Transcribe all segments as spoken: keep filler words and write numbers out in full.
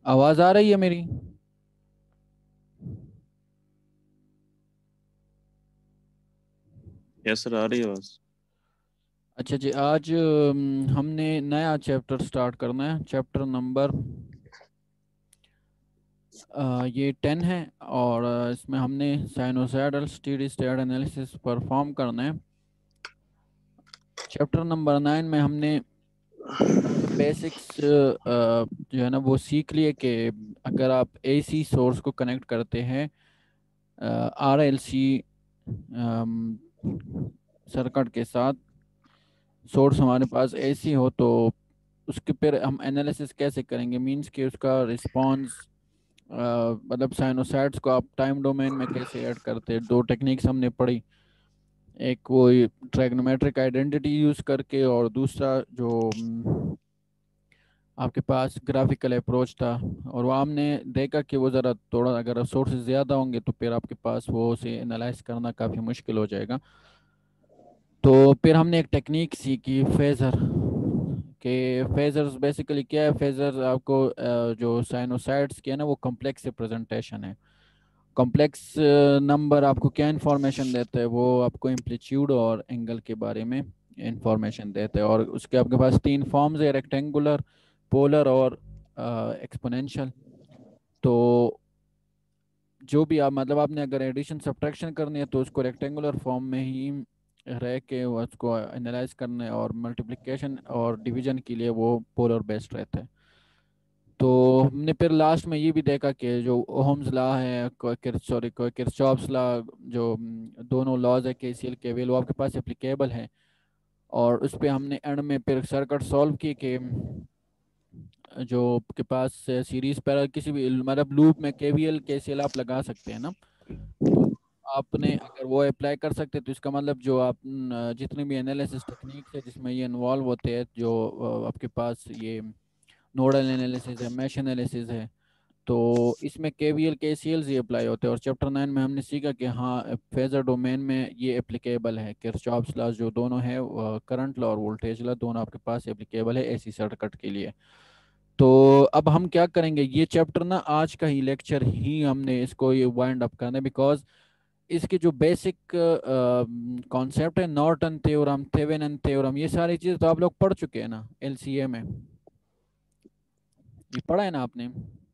आवाज़ आ रही है मेरी? यस सर, आ रही है आवाज। अच्छा जी, आज अम, हमने नया चैप्टर स्टार्ट करना है। चैप्टर नंबर अ, ये टेन है। और अ, इसमें हमने sinusoidal steady state analysis perform करना है। चैप्टर नंबर नाइन में हमने बेसिक्स जो है ना वो सीख लिए कि अगर आप एसी सोर्स को कनेक्ट करते हैं आर एल सी सर्किट के साथ, सोर्स हमारे पास एसी हो, तो उसके फिर हम एनालिसिस कैसे करेंगे। मींस कि उसका रिस्पांस, मतलब साइनोसाइड्स को आप टाइम डोमेन में कैसे ऐड करते हैं। दो टेक्निक्स हमने पढ़ी, एक वो ट्रैग्नोमेट्रिक आइडेंटिटी यूज़ करके, और दूसरा जो हम्म, आपके पास ग्राफिकल अप्रोच था। और वो हमने देखा कि वो ज़रा थोड़ा, अगर सोर्सेज ज़्यादा होंगे तो फिर आपके पास वो उसे एनालाइज करना काफ़ी मुश्किल हो जाएगा। तो फिर हमने एक टेक्निक सीखी, फेजर के। फेजर्स बेसिकली क्या है? फेजर आपको अ, जो साइनोसाइड्स की है ना वो कॉम्प्लेक्स रिप्रेजेंटेशन है। कॉम्प्लेक्स नंबर आपको क्या इंफॉर्मेशन देता है? वो आपको एम्पलीट्यूड और एंगल के बारे में इंफॉर्मेशन देता है। और उसके आपके पास तीन फॉर्म्स है, रेक्टेंगुलर, पोलर और एक्सपोनेंशियल। तो जो भी आप, मतलब आपने अगर एडिशन सब्ट्रैक्शन करनी है तो उसको रेक्टेंगुलर फॉर्म में ही रह के उसको एनालाइज करना है, और मल्टीप्लिकेशन और डिवीजन के लिए वो पोलर बेस्ड रहता है। तो हमने फिर लास्ट में ये भी देखा कि जो ओहम्स लॉ है, सॉरी किरचॉफ्स लॉ, जो हम्म, दोनों लॉज है केसीएल केवीएल, वो आपके पास एप्लीकेबल है। और उस पे हमने एंड में फिर सर्किट सॉल्व की कि जो आपके पास सीरीज पर किसी भी, मतलब लूप में केवीएल केसीएल आप लगा सकते हैं ना। तो आपने अगर वो अप्लाई कर सकते हैं तो इसका मतलब जो आप न, जितनी भी एनालिसिस टेक्निक्स है जिसमें ये इन्वॉल्व होते हैं, जो अ, आपके पास ये नोडल एनालिसिस है, मैश एनालिसिस है, तो इसमें केवीएल केसीएल ही अप्लाई होते हैं। और चैप्टर नाइन में हमने सीखा कि हाँ, फेजर डोमेन में ये एप्लीकेबल है। किरचॉफ्स लॉ जो दोनों है, करंट लॉ और वोल्टेज लॉ, दोनों आपके पास एप्लीकेबल है एसी सर्किट के लिए। तो अब हम क्या करेंगे, ये चैप्टर ना आज का ही लेक्चर ही हमने इसको ये वाइंड अप करना है, बिकॉज इसके जो बेसिक कॉन्सेप्ट है, नॉर्टन थ्योरम, थेवेनिन थ्योरम, ये सारी चीज़ तो आप लोग पढ़ चुके हैं ना एलसीए में। ये पढ़ा है ना आपने?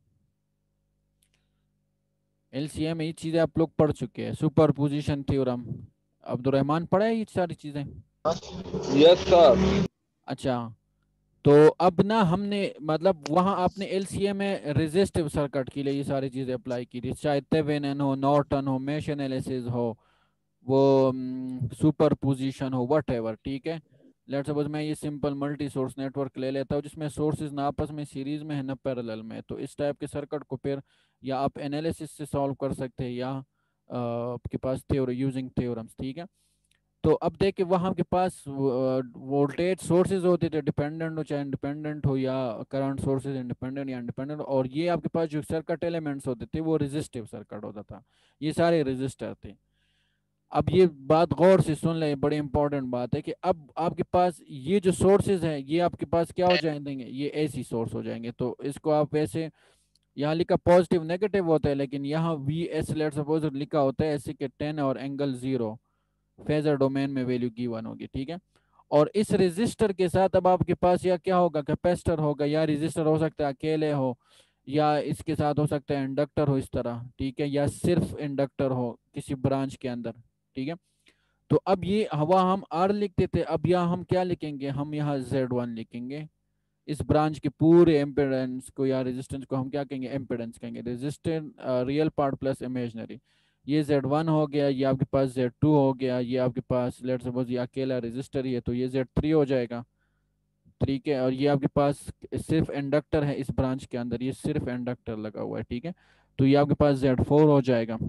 एलसीए में ये चीज़ें आप लोग पढ़ चुके हैं। सुपर पोजिशन थ्योरम, अब्दुलरहमान पढ़ा है ये सारी चीज़ें? Yes sir. अच्छा। तो अब ना हमने, मतलब वहाँ आपने एलसीए में रेजिस्टिव सर्किट के लिए ये सारी चीज़ें अप्लाई की थी, चाहे थेवेनिन हो, नॉर्टन हो, मेश एनालिसिस हो, वो सुपर पोजीशन हो, वट एवर, ठीक है। लेट सपोज मैं ये सिंपल मल्टी सोर्स नेटवर्क ले लेता हूँ जिसमें सोर्सेज ना आपस में सीरीज में है ना पैरेलल में, तो इस टाइप के सर्किट को फिर या आप एनालिसिस से सॉल्व कर सकते हैं, या अ, आपके पास थ्योरी यूजिंग थ्योरम्स, ठीक है। तो अब देखिए वहाँ के पास वोल्टेज सोर्सेज होते थे, डिपेंडेंट हो चाहे इंडिपेंडेंट हो, या करंट सोर्सेज इंडिपेंडेंट या इंडिपेंडेंट, और ये आपके पास जो सर्किट एलिमेंट्स होते थे वो रेजिस्टिव सर्किट होता था। ये सारे रेजिस्टर थे। अब ये बात गौर से सुन ले, बड़ी इंपॉर्टेंट बात है कि अब आपके पास ये जो सोर्सेज हैं ये आपके पास क्या हो जाएंगे, ये एसी सोर्स हो जाएंगे। तो इसको आप वैसे, यहाँ लिखा पॉजिटिव नेगेटिव होता है, लेकिन यहाँ वी एस लेट सपोज लिखा होता है ऐसे कि टेन और एंगल जीरो, फेजर डोमेन में वैल्यू गिवन होगी, ठीक है। और इस रेजिस्टर के साथ अब आपके पास या क्या होगा, कैपेसिटर होगा, या रेजिस्टर हो सकता है अकेले हो, या इसके साथ हो सकता है इंडक्टर हो इस तरह, ठीक है, या सिर्फ इंडक्टर हो किसी ब्रांच के अंदर, ठीक है। तो अब ये हवा हम आर लिखते थे, अब यहाँ हम क्या लिखेंगे, हम यहाँ जेड वन लिखेंगे। इस ब्रांच के पूरे एम्पेडेंस को या रेजिस्टेंस को हम क्या कहेंगे, एम्पेडेंस कहेंगे। Resistance real part plus imaginary, ये जेड वन हो गया, ये आपके पास जेड टू हो गया, ये आपके पास लेट सपोज ये अकेला रेजिस्टर ही है तो ये जेड थ्री हो जाएगा, ठीक है। और ये आपके पास सिर्फ इंडक्टर है इस ब्रांच के अंदर, ये सिर्फ इंडक्टर लगा हुआ है, ठीक है। तो ये आपके पास जेड फोर हो जाएगा।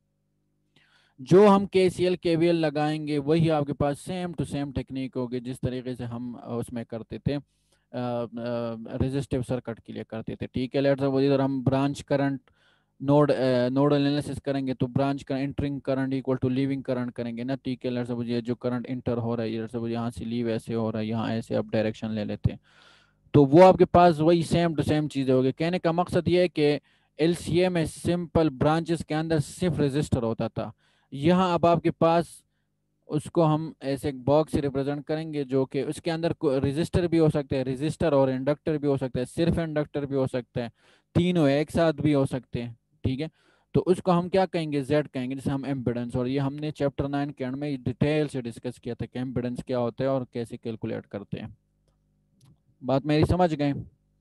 जो हम K C L K V L लगाएंगे वही आपके पास सेम टू सेम टेक्निक होगी जिस तरीके से हम अ, उसमें करते थे, रेजिस्टिव सर्किट के लिए करते थे, ठीक है। लेट्स सपोज इधर हम branch current node nodal analysis करेंगे तो ब्रांच का entering current equal to leaving current करेंगे ना, ठीक है। लेट्स सपोज ये जो करंट इंटर हो रहा है, लेट्स सपोज यहाँ से लीव ऐसे हो रहा है, यहाँ ऐसे आप डायरेक्शन ले लेते हैं। तो वो आपके पास वही सेम टू सेम चीज़ें होगी। कहने का मकसद ये है कि एलसीए में सिंपल ब्रांचेस के अंदर सिर्फ रजिस्टर होता था। यहाँ अब आपके पास उसको हम ऐसे एक बॉक्स से रिप्रेजेंट करेंगे, जो कि उसके अंदर रजिस्टर भी हो सकते हैं, रजिस्टर और इंडक्टर भी हो सकते हैं, सिर्फ इंडक्टर भी हो सकते हैं, तीनों एक साथ भी हो सकते हैं। ठीक है, तो उसको हम क्या कहेंगे, जेड कहेंगे, जैसे हम एम्पिडेंस। और ये हमने चैप्टर नाइन के एंड में डिटेल से डिस्कस किया था कि एम्पिडेंस क्या होता है और कैसे कैलकुलेट करते हैं। बात मेरी समझ गए?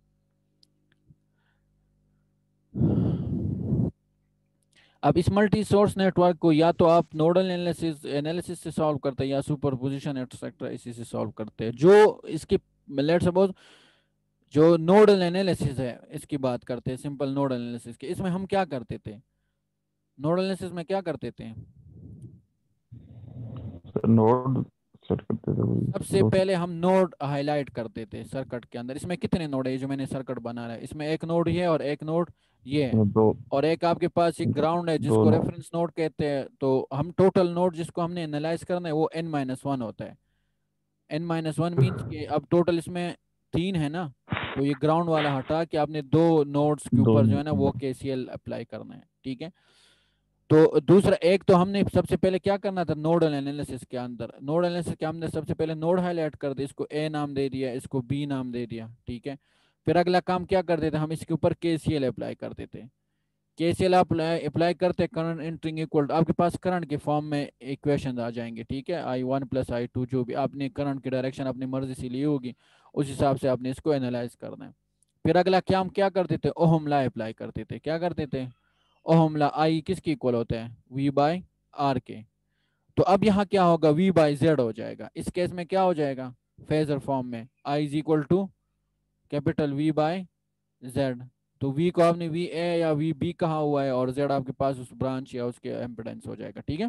अब इस मल्टी सोर्स नेटवर्क को या तो आप नोडल एनालिसिस एनालिसिस से सॉल्व करते हैं या सुपरपोजिशन एटसेट्रा इसी से सॉल्व करते हैं। जो इसकी, लेट्स सपोज जो नोडल एनालिसिस है इसकी बात करते हैं, सिंपल नोडल एनालिसिस की, इसमें हम क्या करते थे? नोडल एनालिसिस में क्या करते थे? नोड सेट करते थे वही सबसे दो से पहले हम नोड हाईलाइट करते थे सर्किट के अंदर। इसमें कितने नोड है जो मैंने सर्किट बना रहा है? इसमें एक नोड ये है और एक नोड ये है, दो और एक आपके पास एक ग्राउंड है दो जिसको नोड। रेफरेंस नोड कहते हैं। तो हम टोटल नोड जिसको हमने एनालाइज करना है वो एन माइनस वन होता है। एन माइनस वन मीन्स कि अब टोटल इसमें तीन है ना, तो ये ग्राउंड वाला हटा के आपने दो नोड्स के दो ऊपर जो है ना वो नोड। केसीएल अप्लाई करना है। ठीक है, तो दूसरा एक तो हमने सबसे पहले क्या करना था, नोडल एनालिसिस के अंदर, नोड एनालिसिस के अंदर सबसे पहले नोड हाईलाइट कर दिया, इसको ए नाम दे दिया, इसको बी नाम दे दिया। ठीक है, फिर अगला काम क्या करते थे, हम इसके ऊपर केसीएल अप्लाई करते थे। केसीएल आप अप्लाई करते करंट एंटरिंग इक्वल, आपके पास करंट के फॉर्म में इक्वेशन आ जाएंगे। ठीक है, I one plus I two, जो भी आपने करंट की डायरेक्शन अपनी मर्जी से ली होगी उस हिसाब से आपने इसको एनालाइज करना है। फिर अगला क्या हम क्या करते थे, ओहम लॉ अप्लाई करते थे। क्या करते थे? ओहम लॉ, आई किसके इक्वल होता है, वी बाय आर के। तो अब यहाँ क्या होगा, वी बाय जेड हो जाएगा। इस केस में क्या हो जाएगा, फेजर फॉर्म में I is equal to capital V by Z. तो वी को आपने वी ए या वी बी कहा हुआ है, और जेड आपके पास उस ब्रांच या उसके एम्पिडेंस हो जाएगा। ठीक है,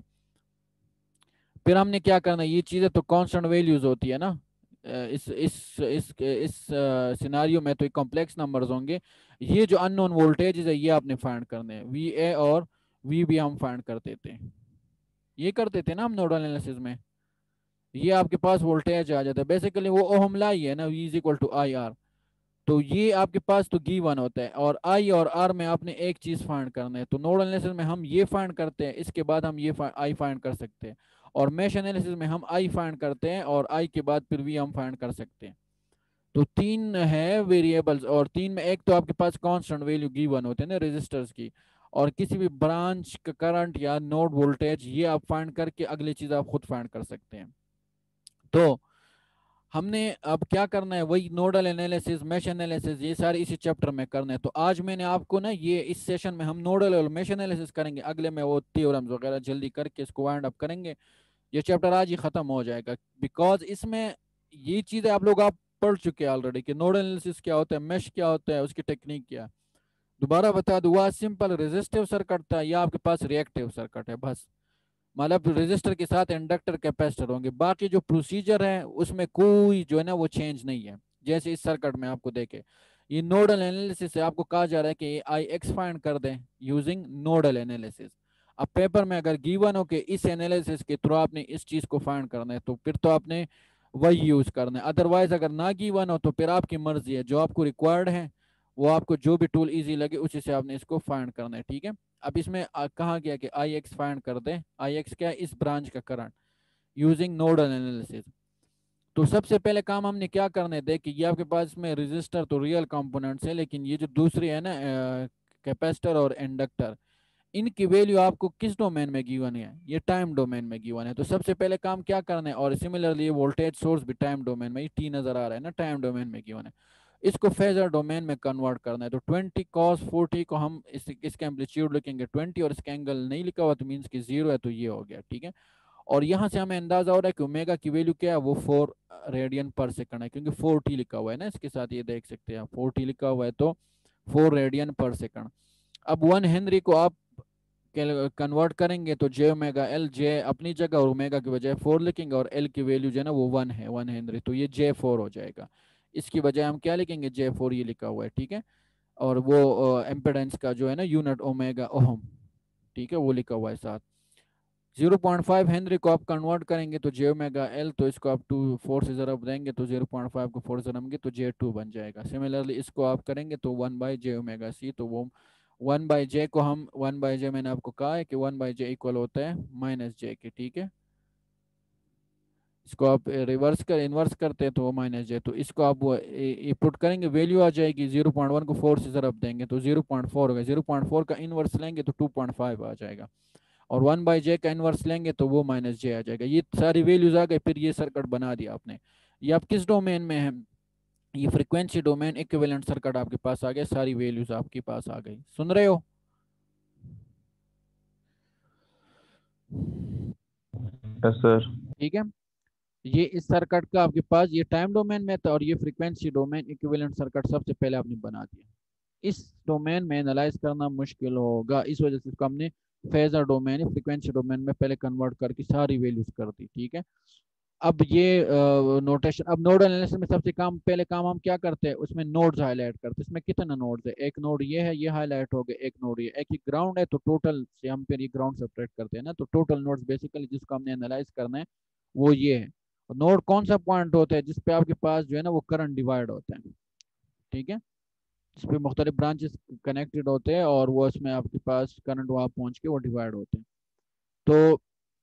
फिर हमने क्या करना है, ये चीजें तो कांस्टेंट वैल्यूज होती है ना। अ, इस इस इस इस सिनारियो में तो कॉम्प्लेक्स नंबर्स होंगे। ये जो अननोन वोल्टेज है ये आपने फाइंड करने हैं, वी ए और वी बी हम फाइंड करते थे। ये करते थे ना हम नोडल एनालिसिस में। ये आपके पास वोल्टेज आ जाता है, बेसिकली वो ओहम लॉ ही है ना, V is equal to I R. तो ये आपके पास तो गिवन होता है, और आई और आर में आपने एक चीज फाइंड करना है। तो नोडल एनालिसिस में हम ये फाइंड करते हैं, इसके बाद हम ये आई फाइंड कर सकते हैं। और मैश एनालिसिस में हम आई फाइंड करते हैं और आई के बाद फिर वी हम फाइंड कर सकते हैं। तो तीन है वेरिएबल्स, और तीन में एक तो आपके पास कांस्टेंट वैल्यू गिवन होते हैं ना रेजिस्टर्स की, और किसी भी ब्रांच का करंट या नोड वोल्टेज, ये आप फाइंड करके अगली चीज आप खुद फाइंड कर सकते हैं। तो हमने अब क्या करना है, वही नोडल एनालिसिस, मैश एनालिसिस, ये सारे इसी चैप्टर में करना है। तो आज मैंने आपको ना, ये इस सेशन में हम नोडल और मैश एनालिसिस करेंगे, अगले में वो थ्योरम्स वगैरह जल्दी करके इसको वाइंड अप करेंगे। ये चैप्टर आज ही खत्म हो जाएगा, बिकॉज इसमें ये चीजें आप लोग आप पढ़ चुके हैं ऑलरेडी कि नोडल एनालिसिस क्या होता है, मैश क्या होता है, उसकी टेक्निक क्या है। दोबारा बता दूं, वह सिंपल रेजिस्टिव सर्किट था या आपके पास रिएक्टिव सर्किट है, बस। मतलब रेजिस्टर के साथ इंडक्टर कैपेसिटर होंगे, बाकी जो प्रोसीजर है उसमें कोई जो है ना वो चेंज नहीं है। जैसे इस सर्किट में आपको देखे, ये नोडल एनालिसिस से आपको कहा जा रहा है कि आई एक्स फाइंड कर दें यूजिंग नोडल एनालिसिस। अब पेपर में अगर गिवन हो कि इस एनालिसिस के थ्रू आपने इस चीज को फाइंड करना है, तो फिर तो आपने वही यूज करना है। अदरवाइज अगर ना गिवन हो तो फिर आपकी मर्जी है, जो आपको रिक्वायर्ड है वो आपको जो भी टूल इजी लगे उसी से आपने इसको फाइंड करना है। ठीक है, अब इसमें आ, कहा गया कि आई एक्स फाइंड कर दे। आई एक्स क्या है, इस ब्रांच का करंट यूजिंग नोडल एनालिसिस। तो सबसे पहले काम हमने क्या करना है, देखिए ये आपके पास में रजिस्टर तो रियल कंपोनेंट्स है, लेकिन ये जो दूसरी है ना कैपेसिटर और इंडक्टर, इनकी वैल्यू आपको किस डोमेन में गिवन है, ये टाइम डोमेन में गिवन है। तो सबसे पहले काम क्या करना है, और सिमिलरली वोल्टेज सोर्स भी टाइम डोमेन में, ये टी नजर आ रहा है ना, टाइम डोमेन में गिवन है। इसको फेजर डोमेन में कन्वर्ट करना है। तो ट्वेंटी कॉस फोर्टी को हम इस, इसका एम्पलीट्यूड लिखेंगे ट्वेंटी, और इसका एंगल नहीं लिखा हुआ तो मीन्स कि जीरो है, तो ये हो गया। ठीक है, और यहाँ से हमें अंदाजा हो रहा है कि ओमेगा की वैल्यू क्या है, वो फोर रेडियन पर सेकंड है, क्योंकि फोर टी लिखा हुआ है ना इसके साथ, ये देख सकते हैं फोर टी लिखा हुआ है, तो फोर रेडियन पर सेकंड। अब वन हेनरी को आप कन्वर्ट करेंगे तो जे ओमेगा एल, जे अपनी जगह और ओमेगा की बजाय फोर लिखेंगे, और एल की वैल्यू जो है ना वो वन है, वन हेनरी, तो ये जे फोर हो जाएगा। इसकी बजाय हम क्या लिखेंगे, जे फोर, ये लिखा हुआ है। ठीक है, और वो एम्पेडेंस का जो है ना यूनिट ओमेगा ओहम, ठीक है, वो लिखा हुआ है साथ। ज़ीरो पॉइंट फाइव हेनरी को आप कन्वर्ट करेंगे तो जे ओमेगा एल, तो इसको आप टू फोर से ज़रब देंगे तो ज़ीरो पॉइंट फाइव को फोर से ज़रबेंगे तो जे टू बन जाएगा। सिमिलरली इसको आप करेंगे तो one by J omega C, तो वो वन बाई जे को हम वन बाई जे मैंने आपको कहा है कि वन बाई जे इक्वल होता है माइनस जे के, ठीक है। इसको आप रिवर्स कर इन्वर्स करते हैं तो वो माइनस जे, तो इसको आप वो पुट करेंगे, वैल्यू आ जाएगी ज़ीरो पॉइंट वन को फोर से ज़रब देंगे तो ज़ीरो पॉइंट फोर होगा, ज़ीरो पॉइंट फोर का इन्वर्स लेंगे तो टू पॉइंट फाइव आ जाएगा, और वन बाई जे का इन्वर्स लेंगे तो वो माइनस जे आ जाएगा। ये सारी वैल्यूज आ गई, फिर ये सर्किट बना दिया आपने। ये आप किस डोमेन में है, ये फ्रीक्वेंसी डोमेन, इक्विवेलेंट सर्किट आपके पास आ गया, सारी वैल्यूज आपके पास आ गई। सुन रहे हो? Yes sir. ठीक है, ये इस सर्किट का आपके पास ये टाइम डोमेन में था, और ये फ्रीक्वेंसी डोमेन इक्विवेलेंट सर्किट सबसे पहले आपने बना दिया। इस डोमेन में एनालाइज करना मुश्किल होगा, इस वजह से इसको हमने फेजर डोमेन फ्रीक्वेंसी डोमेन में पहले कन्वर्ट करके सारी वैल्यूज कर दी, ठीक है। अब ये नोटेशन, अब नोड एनालिसिस में सबसे काम पहले काम हम क्या करते हैं, उसमें नोड्स हाईलाइट करते हैं। इसमें कितने नोड्स है, एक नोड ये है, ये हाईलाइट हो गए, एक नोड ये, एक ही ग्राउंड है, तो टोटल से हम फिर ये ग्राउंड सेपरेट करते हैं ना, तो टोटल नोड्स बेसिकली जिसको हमने एनालाइज करना है वो ये है। नोड कौन सा पॉइंट होता है जिसपे आपके पास जो है ना वो करंट डिवाइड होता है, ठीक है, जिसपे मुख्तलिफ ब्रांचेस कनेक्टेड होते हैं और वो उसमें आपके पास करंट वहां पहुंच के वो डिवाइड होते हैं। तो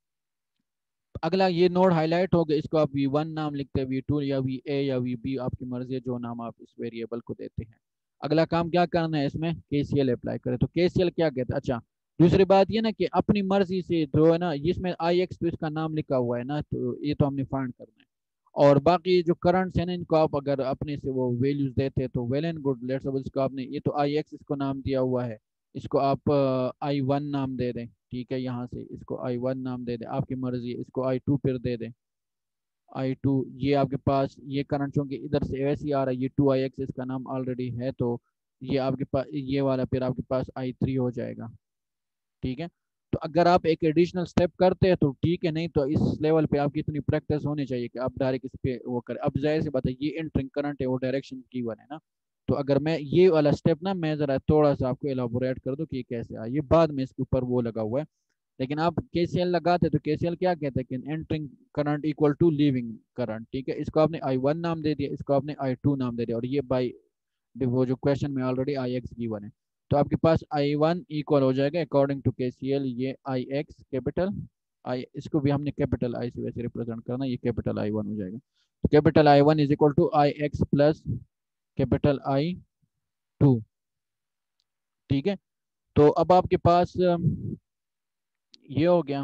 अगला ये नोड हाईलाइट हो गया, इसको आप वी वन नाम लिखते हैं, वी टू या वी ए या वी बी, आपकी मर्जी है जो नाम आप इस वेरिएबल को देते हैं। अगला काम क्या करना है, इसमें केसीएल अप्लाई करें। तो केसीएल क्या कहते हैं, अच्छा दूसरी बात ये ना कि अपनी मर्जी से जो है ना, इसमें आई एक्स तो इसका नाम लिखा हुआ है ना, तो ये तो हमने फाइंड करना है। और बाकी जो करंट्स है ना, इनको आप अगर अपने से वो वैल्यूज देते हैं तो well and good. Let's suppose इसको आपने, ये तो आई एक्स इसको नाम दिया हुआ है, इसको आप आई वन नाम दे दें, ठीक है, यहाँ से इसको आई वन नाम दे दें, आपकी मर्जी है। इसको आई टू फिर दे दें, आई टू, ये आपके पास ये करंट चूंकि इधर से ऐसे ही आ रहा है, ये टू आई एक्स इसका नाम ऑलरेडी है, तो ये आपके पास ये वाला फिर आपके पास आई थ्री हो जाएगा, ठीक है। तो अगर आप एक एडिशनल स्टेप करते हैं तो ठीक है, नहीं तो इस लेवल पे आपकी इतनी प्रैक्टिस होनी चाहिए कि आप डायरेक्ट इस पे वो करें। अब जाहिर सी बात है, ये एंटरिंग करंट है, वो डायरेक्शन की वन है ना, तो अगर मैं ये वाला स्टेप ना, मैं जरा थोड़ा सा आपको एलाबोरेट कर दूं कि ये कैसे आया, ये बाद में इसके ऊपर वो लगा हुआ है। लेकिन आप केसीएल लगाते तो केसीएल क्या कहते हैं कि entering current equal to leaving current, ठीक है। इसको आपने आई वन नाम दे दिया, इसको आपने आई टू नाम दे दिया, और ये बाई वो जो क्वेश्चन में ऑलरेडी आई एक्स गिवन है, तो आपके पास आई वन इक्वल हो जाएगा अकॉर्डिंग टू केसीएल, ये आई एक्स कैपिटल आई, इसको भी हमने कैपिटल आई से वैसे रिप्रेजेंट करना, ये कैपिटल आई वन हो जाएगा। तो capital I one is equal to I X plus capital I two, ठीक है। तो अब आपके पास अम, ये हो गया।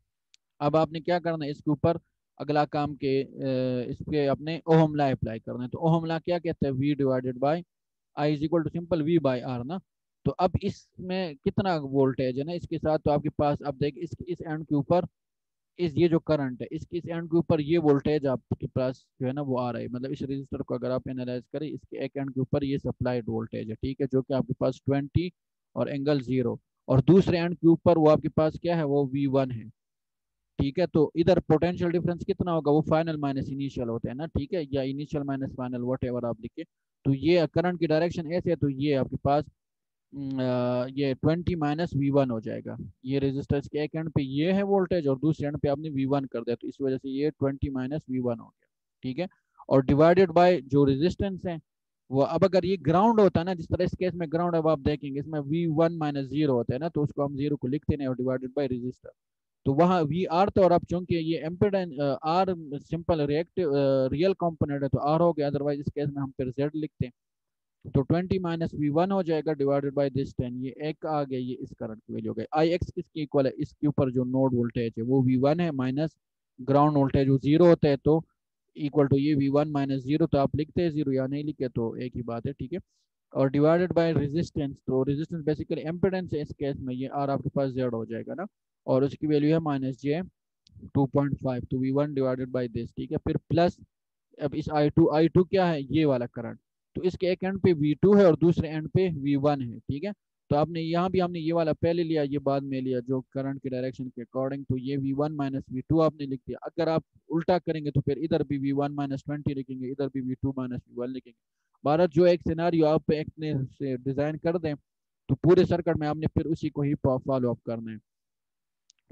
अब आपने क्या करना है, इसके ऊपर अगला काम के अ, इसके अपने ओहम लॉ अप्लाई करना है। तो ओहम लॉ क्या कहते हैं, V divided by I is equal to simple V by R ना। तो अब इसमें कितना वोल्टेज है ना इसके साथ, तो आपके पास अब देखिए इस इस एंड के ऊपर इस ये जो करंट है इसके इस एंड के ऊपर ये वोल्टेज आपके पास जो है ना वो आ रहा है, मतलब इस रजिस्टर को अगर आप एनालाइज करें, इसके एक एंड के ऊपर ये सप्लाइड वोल्टेज है, ठीक है, जो कि आपके पास ट्वेंटी और एंगल जीरो, और दूसरे एंड के ऊपर वो आपके पास क्या है, वो वी वन है, ठीक है। तो इधर पोटेंशियल डिफरेंस कितना होगा, वो फाइनल माइनस इनिशियल होता है ना, ठीक है, या initial minus final whatever आप लिखे। तो ये करंट की डायरेक्शन ऐसे है, तो ये आपके पास न, आ, ये ट्वेंटी माइनस वी वन हो जाएगा। ये रेजिस्टेंस के एक एंड पे ये है वोल्टेज और दूसरे एंड पे आपने वी वन कर दिया, तो इस वजह से ये ट्वेंटी माइनस वी वन हो गया, ठीक है। और डिवाइडेड बाय जो रेजिस्टेंस है वो, अब अगर ये ग्राउंड होता है ना, जिस तरह इस केस में ग्राउंड, अब आप देखेंगे इसमें वी वन माइनस जीरो होता है ना, तो उसको हम जीरो को लिखते नहीं, और डिवाइडेड बाय रेजिस्टर, तो वहाँ वी आर था, और अब चूंकि ये impedance R simple reactive real component है तो आर हो गया, अदरवाइज इस केस में हम फिर जेड लिखते हैं। तो ट्वेंटी माइनस वी वन हो जाएगा डिवाइडेड बाय दिस टेन, ये एक आ गया, ये इस करंट की वैल्यू हो गई। आई एक्स किसकी इक्वल है, इसके ऊपर जो नोड वोल्टेज है वो वी वन है, माइनस ग्राउंड वोल्टेज वो जीरो होता है, तो इक्वल टू ये वी वन माइनस जीरो, तो आप लिखते हैं जीरो या नहीं लिखे तो एक ही बात है, ठीक है। और डिवाइडेड बाय रेजिस्टेंस, तो रेजिस्टेंस बेसिकली एम्पिडेंस है इस केस में, ये आर आपके पास जेड हो जाएगा ना, और उसकी वैल्यू है minus J two point five, तो V one divided by this, ठीक है। फिर प्लस अब इस आई टू, आई टू क्या है, ये वाला करंट, तो इसके एक एंड पे वी टू है और दूसरे एंड पे वी वन है, ठीक है। तो आपने यहाँ भी हमने ये वाला पहले लिया, ये बाद में लिया जो करंट के डायरेक्शन के अकॉर्डिंग, तो ये V one minus V two आपने लिख दिया। अगर आप उल्टा करेंगे तो फिर इधर भी वी वन माइनस ट्वेंटी लिखेंगे, इधर भी V two minus V one लिखेंगे। भारत जो एक सिनारियो आप एक से डिजाइन कर दें तो पूरे सर्किट में आपने फिर उसी को ही फॉलो अप करना है।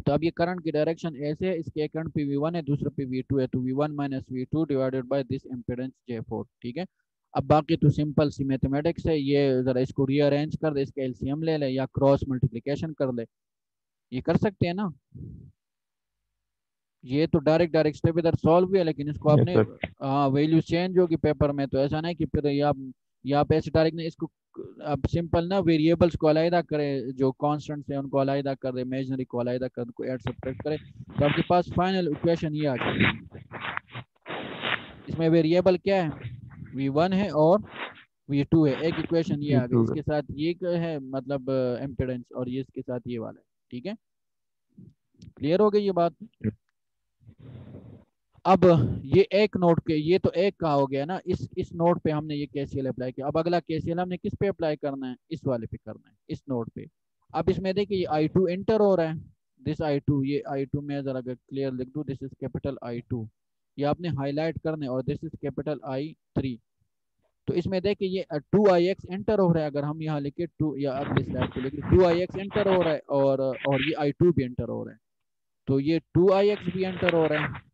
तो अब ये करंट की डायरेक्शन ऐसे है, इसके एक करंट पे वी वन है, दूसरे पे वी टू है, तो V one minus V two divided by this impedance J four. ठीक है, अब बाकी तो सिंपल सी मैथमेटिक्स है, ये जरा इसको रीअरेंज कर दे, इसका एलसीएम ले ले या क्रॉस मल्टीप्लिकेशन कर ले, ये कर सकते हैं ना। ये तो डायरेक्ट डायरेक्ट स्टेप इधर सॉल्व भी है, लेकिन इसको यस आपने सर। हाँ वैल्यू चेंज होगी पेपर में, तो ऐसा नहीं कि फिर ये आप यहाँ पे ऐसे डायरेक्ट नहीं, इसको अब सिंपल ना वेरिएबल्स को अलग करे, जो कांस्टेंट्स है उनको अलग कर दे, इमेजिनरी को अलग कर, उनको ऐड सब्ट्रैक्ट करे, तो आपके पास फाइनल इक्वेशन ये आ जाएगी। इसमें वेरिएबल क्या है, वी वन है और वी टू है, एक इक्वेशन ये ये आ गई, टू इसके साथ ये क- है मतलब इम्पिडेंस, और ये इसके साथ ये वाला है। ठीक है, क्लियर हो गई ये बात। अब ये एक नोड के, ये तो एक का हो गया ना, इस इस नोड पे हमने ये केसीएल अप्लाई किया, अब अगला केसीएल हमने किस पे अप्लाई करना है, इस वाले पे करना है, इस नोड पे। अब इसमें देखिए ये आई टू एंटर हो रहा है, दिस आई टू, ये आई टू में जरा क्लियर लिख दूं, this is capital I two, ये आपने हाईलाइट करना है, और this is capital I three. तो इसमें देखिए ये टू आई एक्स एंटर हो रहा है, अगर हम यहाँ लिखे टू, या अगली स्लाइड पे लिखे टू आई एक्स एंटर हो रहा है, और और ये आई टू भी एंटर हो रहा है, तो ये टू आई एक्स भी एंटर हो रहा है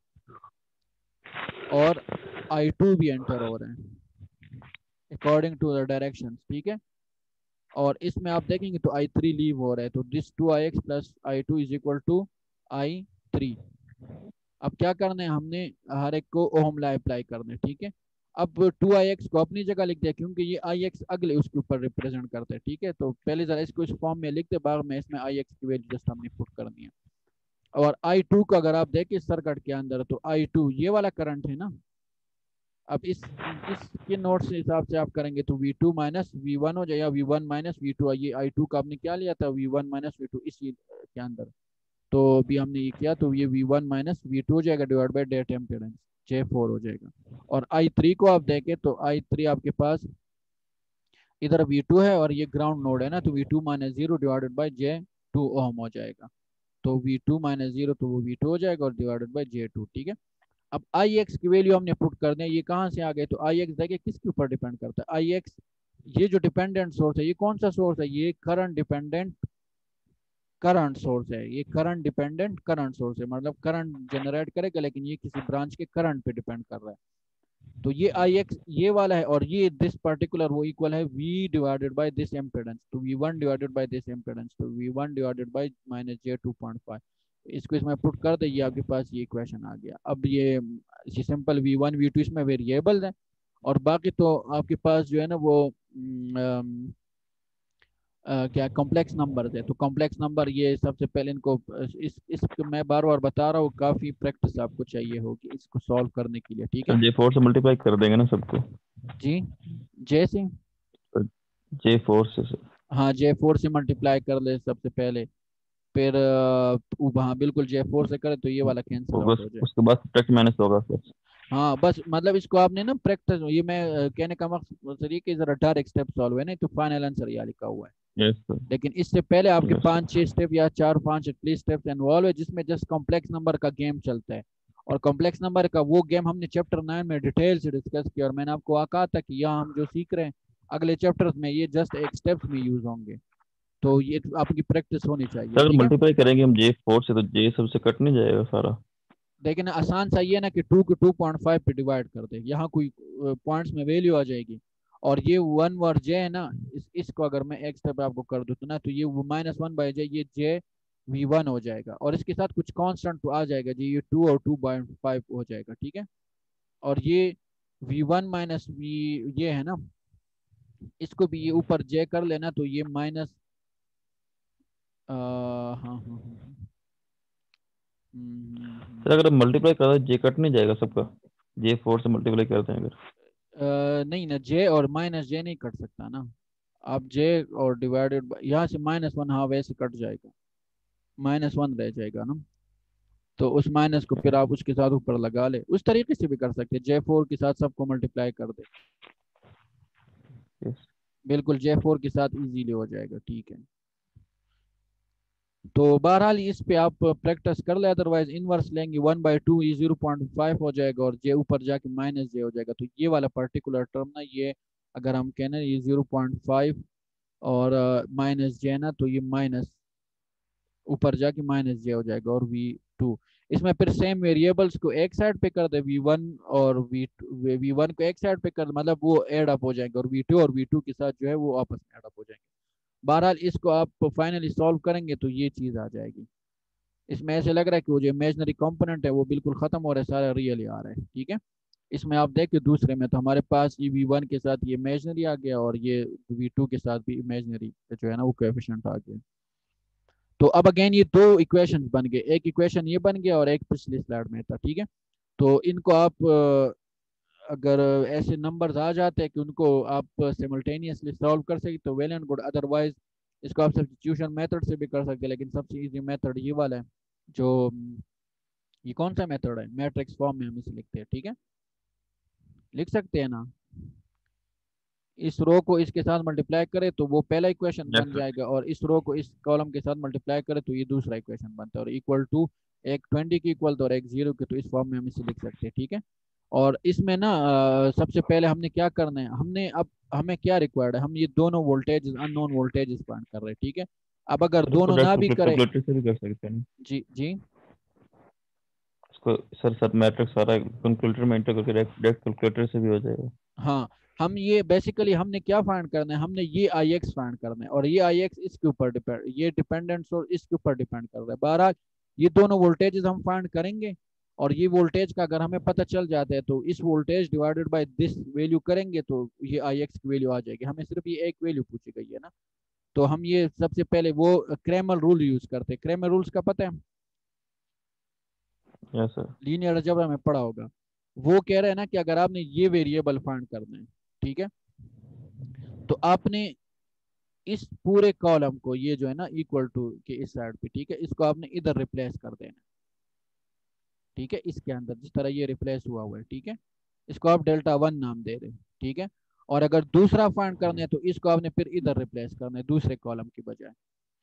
और आई टू भी एंटर हो रहे हैं अकॉर्डिंग टू द डायरेक्शन। ठीक है, और इसमें आप देखेंगे तो आई थ्री लीव हो रहा है, तो this two I X plus I two is equal to I three. अब क्या करना है, हमने हर एक को ओहम लॉ अप्लाई करना है। ठीक है, अब टू आई एक्स को अपनी जगह लिख दिया, क्योंकि ये आई एक्स अगले उसके ऊपर रिप्रेजेंट करते हैं। ठीक है, तो पहले जरा इसको इस फॉर्म में लिखते, बाद में इसमें आई एक्स की वैल्यू जस्ट हमने पुट करनी है। और आई टू का अगर आप देखें सर्किट के अंदर, तो आई टू ये वाला करंट है ना, अब इस इसके नोट से हिसाब से आप करेंगे तो V two minus V one हो जाएगा, V one minus V two, ये आई टू का आपने क्या लिया था, V one minus V two इसी के अंदर, तो अभी हमने ये किया, तो ये V one minus V two हो जाएगा divide by that impedance J four हो जाएगा। और आई थ्री को आप देखें तो आई थ्री आपके पास इधर वी टू है और ये ग्राउंड नोड है ना, तो V two minus zero divided by J two ohm हो जाएगा, तो वी टू माइनस जीरो तो वो वी टू हो जाएगा और डिवाइडेड बाई जे टू। ठीक है, अब आई एक्स की वैल्यू हमने पुट कर दें, ये कहाँ से आ गए, तो आई एक्स देखिए किसके ऊपर डिपेंड करता है, आई एक्स ये जो डिपेंडेंट सोर्स है, ये कौन सा सोर्स है, ये करंट डिपेंडेंट करंट सोर्स है, ये करंट डिपेंडेंट करंट सोर्स है, मतलब करंट जनरेट करेगा, लेकिन ये किसी ब्रांच के करंट पे डिपेंड कर रहा है। तो ये आई एक्स ये वाला है, और ये दिस पर्टिकुलर वो इक्वल है V divided by this impedance, तो V one divided by this impedance, तो V one divided by minus J two point five. इसको इसमें पुट कर दे, ये आपके पास ये इक्वेशन आ गया। अब ये simple V one V two इसमें वेरिएबल है, और बाकी तो आपके पास जो है ना वो अम, अ, क्या कॉम्प्लेक्स नंबर है, तो कॉम्प्लेक्स नंबर ये सबसे पहले इनको इस इस मैं बार बार बता रहा हूँ, काफ़ी प्रैक्टिस आपको चाहिए होगी इसको सॉल्व करने के लिए। ठीक है सर जे फोर से मल्टीप्लाई कर देंगे ना सबको? जी, जैसे जे फोर से सर। हाँ जे फोर से मल्टीप्लाई कर ले सबसे पहले, फिर अ, उ- हाँ बिल्कुल जे फोर से करे तो ये वाला कैंसिल वो आउट बस हो जाए। उसके बाद सब्ट्रैक्ट माइनस होगा सर। हाँ बस मतलब इसको आपने ना प्रैक्टिस, ये मैं अ, कहने का मकसद ये कि जरा डायरेक्ट स्टेप सॉल्व है, नहीं तो फाइनल आंसर यहाँ लिखा हुआ है, यस सर। लेकिन इससे पहले आपके यस पांच सर। छह स्टेप या चार पांच एटलीस्ट स्टेप्स इन्वॉल्व है, जिसमें जस्ट कॉम्प्लेक्स नंबर का गेम चलता है। और कॉम्प्लेक्स नंबर का वो गेम हमने चैप्टर नाइन में डिटेल से डिस्कस किया, और मैंने आपको कहा था कि यहाँ हम जो सीख रहे हैं अगले चैप्टर्स में ये जस्ट एक स्टेप्स में यूज होंगे, तो ये आपकी प्रैक्टिस होनी चाहिए। सर अगर ठीक है, मल्टीप्लाई करेंगे हम जे फोर से तो जे सबसे कट नहीं जाएगा सारा? लेकिन आसान सा ये ना कि टू को टू पॉइंट फाइव पे डिवाइड कर दे, यहाँ कोई पॉइंट्स में वैल्यू आ जाएगी, और ये वन वर जे है ना, इस इसको अगर मैं एक स्टेप आपको कर दूँ तो ना, तो ये माइनस वन बाई जे, ये जे वी वन हो जाएगा, और इसके साथ कुछ कांस्टेंट तो आ जाएगा जी, ये टू और टू पॉइंट फाइव हो जाएगा। ठीक है, और ये वी वन माइनस वी ये है ना, इसको भी ये ऊपर जे कर लेना, तो ये माइनस हाँ हाँ हाँ हाँ, हम्म, हम्म, सर हम्म। अगर मल्टीप्लाई कर दे जे कट नहीं जाएगा सबका? जे फोर से मल्टीप्लाई करते हैं अगर? अ, नहीं ना, जे और माइनस जे नहीं कट सकता ना, आप जे और डिवाइडेड यहाँ से माइनस वन, हाँ वैसे कट जाएगा, माइनस वन रह जाएगा ना, तो उस माइनस को फिर आप उसके साथ ऊपर लगा ले, उस तरीके से भी कर सकते हैं, जे फोर के साथ सबको मल्टीप्लाई कर दे, यस। बिल्कुल जे फोर के साथ इजीली हो जाएगा। ठीक है, तो बहरहाल इस पे आप प्रैक्टिस कर ले, अदरवाइज इनवर्स लेंगे वन बाई टू ये जीरो पॉइंट फाइव हो जाएगा, और जे ऊपर जाके माइनस जे हो जाएगा, तो ये वाला पर्टिकुलर टर्म ना, ये अगर हम कहना ये जीरो पॉइंट फाइव और माइनस जे ना, तो ये माइनस ऊपर जाके माइनस जे हो जाएगा और वी टू। इसमें फिर सेम वेरिएबल्स को एक साइड पे कर दे, वी वन और वी वी वन को एक साइड पे कर दे, मतलब वो एड अप हो जाएंगे और वी टू और वी टू के साथ जो है वो आपस में एड अप हो जाएंगे। बहरहाल इसको आप फाइनली सॉल्व करेंगे तो ये चीज़ आ जाएगी। इसमें ऐसे लग रहा है कि वो जो इमेजनरी कंपोनेंट है वो बिल्कुल खत्म हो रहा है, सारा रियली आ रहा है। ठीक है, इसमें आप देखिए दूसरे में तो हमारे पास ये वी वन के साथ ये इमेजनरी आ गया और ये वी टू के साथ भी इमेजनरी जो है ना वो कोएफिशिएंट आ गया। तो अब अगेन ये दो इक्वेशन बन गए, एक इक्वेशन ये बन गया और एक पिछली स्लाइड में था। ठीक है, तो इनको आप अ, अगर ऐसे नंबर्स आ जाते हैं कि उनको आप सिमल्टेनियसली सॉल्व कर सकते तो वेल एंड गुड, अदरवाइज इसको आप सब्स्टिट्यूशन मेथड से भी कर सकते हैं, लेकिन सबसे इजी मेथड ये वाला है। जो ये कौन सा मेथड है, मैट्रिक्स फॉर्म में हम इसे लिखते हैं। ठीक है, लिख सकते हैं ना, इस रो को इसके साथ मल्टीप्लाई करे तो वो पहला इक्वेशन यस बन सर। जाएगा और इस रो को इस कॉलम के साथ मल्टीप्लाई करे तो ये दूसरा इक्वेशन बनता है, और इक्वल टू एक ट्वेंटी की इक्वल तो और एक जीरो की, तो इस फॉर्म में हम इसे लिख सकते हैं। ठीक है, और इसमें ना अ, सबसे पहले हमने क्या करना है, हमने अब हमें क्या रिक्वायर्ड है, हम ये दोनों वोल्टेज अननोन वोल्टेज फाइंड कर रहे हैं। ठीक है, अब अगर सर उसको दोनों ना डायरेक्ट भी करे, कैलकुलेटर से भी कर सकते हैं ना? जी जी उसको सर सर मैट्रिक्स सारा कैलकुलेटर में एंटर करके डायरेक्ट कैलकुलेटर से भी हो जाएगा। हाँ, हम ये बेसिकली हमने क्या फाइंड करना है, हमने ये आई एक्स फाइंड करना है और ये आई एक्स इसके ऊपर डिपेंड, ये डिपेंडेंस और इसके ऊपर डिपेंड कर रहा है। बहरहाल ये दोनों वोल्टेजेस हम फाइंड करेंगे और ये वोल्टेज का अगर हमें पता चल जाता है तो इस voltage divided by this value करेंगे तो ये आई एक्स की वैल्यू आ जाएगी। हमें सिर्फ ये एक वैल्यू पूछी गई है ना, तो हम ये सबसे पहले वो क्रैमर रूल यूज करते हैं। क्रैमर रूल्स का पता है, यस सर। लीनियर अलजेब्रा में पढ़ा होगा। वो कह रहे हैं ना कि अगर आपने ये वेरिएबल फाइंड करना है, ठीक है, तो आपने इस पूरे कॉलम को, ये जो है ना इक्वल टू के इस साइड पे, ठीक है, इसको आपने इधर रिप्लेस कर देना। ठीक है, इसके अंदर जिस तरह ये रिप्लेस हुआ हुआ है, ठीक है, इसको आप डेल्टा वन नाम दे रहे हैं। ठीक है, और अगर दूसरा फाइंड करना है तो इसको आपने फिर इधर रिप्लेस करना है दूसरे कॉलम की बजाय,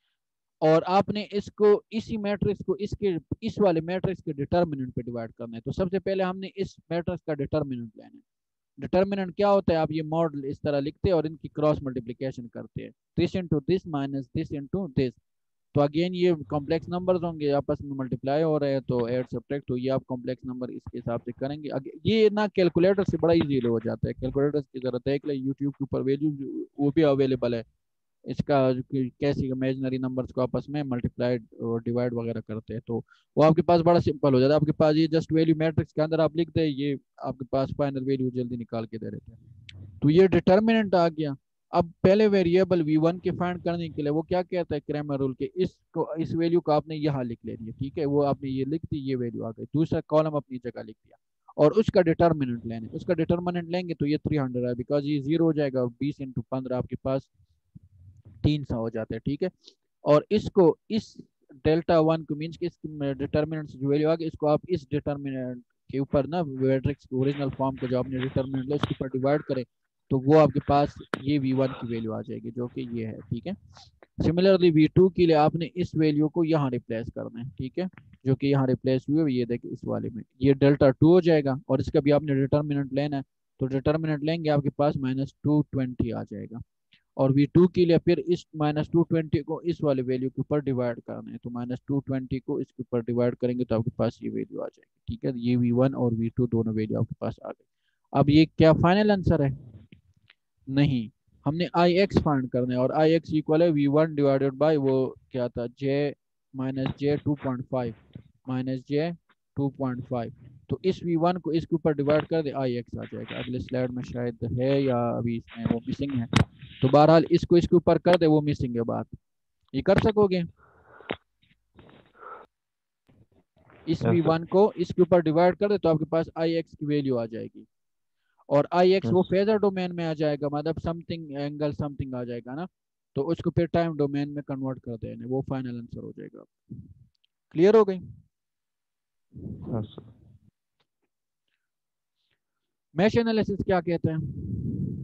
और आपने इसको इसी मैट्रिक्स को इसके इस वाले मैट्रिक्स के डिटर्मिनेंट पे डिवाइड करना है। तो सबसे पहले हमने इस मैट्रिक्स का डिटर्मिनेंट लेना है। डिटर्मिनेंट क्या होता है, आप ये मॉडल इस तरह लिखते हैं और इनकी क्रॉस मल्टीप्लिकेशन करते हैं, this into this minus this into this. तो अगेन ये कॉम्प्लेक्स नंबर्स होंगे, आपस में मल्टीप्लाई हो रहे हैं तो ऐड सब्ट्रैक्ट, तो ये आप कॉम्प्लेक्स नंबर इसके हिसाब से करेंगे। अगे- ये ना कैलकुलेटर से बड़ा इजीली हो जाता है, कैलकुलेटर की जरूरत देख ले, यूट्यूब के ऊपर वैल्यू वो भी अवेलेबल है इसका, कि कैसे इमेजनरी नंबर्स को आपस में मल्टीप्लाइड और डिवाइड वगैरह करते हैं, तो वो आपके पास बड़ा सिंपल हो जाता है। आपके पास ये जस्ट वैल्यू मैट्रिक्स के अंदर आप लिख दे, ये आपके पास फाइनल वैल्यू जल्दी निकाल के दे देते हैं। तो ये डिटर्मिनेंट आ गया। अब पहले वेरिएबल वी वन के फाइंड करने के लिए वो क्या कहता है, क्रैमर रूल के, इसको इस वैल्यू को आपने यहाँ लिख लेनी है। ठीक है, वो आपने ये लिख दी, ये वैल्यू आ गई, दूसरा कॉलम अपनी जगह लिख दिया और उसका डिटर्मिनेंट लेने, उसका डिटर्मिनेंट लेंगे तो ये थ्री हंड्रेड है, बिकॉज ये जीरो हो जाएगा और बीस इंटू पंद्रह आपके पास तीन सौ हो जाते हैं। ठीक है, और इसको इस डेल्टा वन को मीन्स कि इस डिटर्मिनेंट जो वैल्यू आ गई, इसको आप इस डिटर्मिनेंट के ऊपर ना मैट्रिक्स के ओरिजिनल फॉर्म को जो आपने डिटर्मिनेंट लिया उसके ऊपर डिवाइड करें तो वो आपके पास ये वी वन की वैल्यू आ जाएगी जो कि ये है। ठीक है, सिमिलरली वी टू के लिए आपने इस वैल्यू को यहाँ रिप्लेस करना है। ठीक है, जो कि यहाँ रिप्लेस हुए, ये देखिए इस वाले में ये डेल्टा टू हो जाएगा और इसका भी आपने डिटर्मिनेंट लेना है, तो डिटर्मिनेंट लेंगे आपके पास माइनस टू ट्वेंटी आ जाएगा। और वी टू के लिए फिर इस माइनस टू ट्वेंटी को इस वाले वैल्यू के ऊपर डिवाइड करना है, तो माइनस टू ट्वेंटी को इसके ऊपर डिवाइड करेंगे तो आपके पास ये वैल्यू आ जाएगी। ठीक है, ये वी वन और वी टू दोनों वैल्यू आपके पास आ गई। अब ये क्या फाइनल आंसर है? नहीं, हमने आई एक्स फाइंड करना है और आई एक्स इक्वल है वी वन डिवाइडेड बाई वो क्या था, J minus J two point five minus J two point five. तो इस वी वन को इसके ऊपर डिवाइड कर दे, आई एक्स आ जाएगा। अगले स्लाइड में शायद है या अभी इसमें वो मिसिंग है, तो बहरहाल इसको इसके ऊपर कर दे, वो मिसिंग है बात, ये कर सकोगे? इस वी यस सर। वन को इसके ऊपर डिवाइड कर दे तो आपके पास आई एक्स की वैल्यू आ जाएगी, और आई एक्स वो यस फेजर डोमेन में आ जाएगा, मतलब समथिंग एंगल समथिंग आ जाएगा ना, तो उसको फिर टाइम डोमेन में कन्वर्ट कर देने, वो फाइनल आंसर हो जाएगा। क्लियर हो गई? Yes sir. मैश एनालिसिस क्या कहते हैं?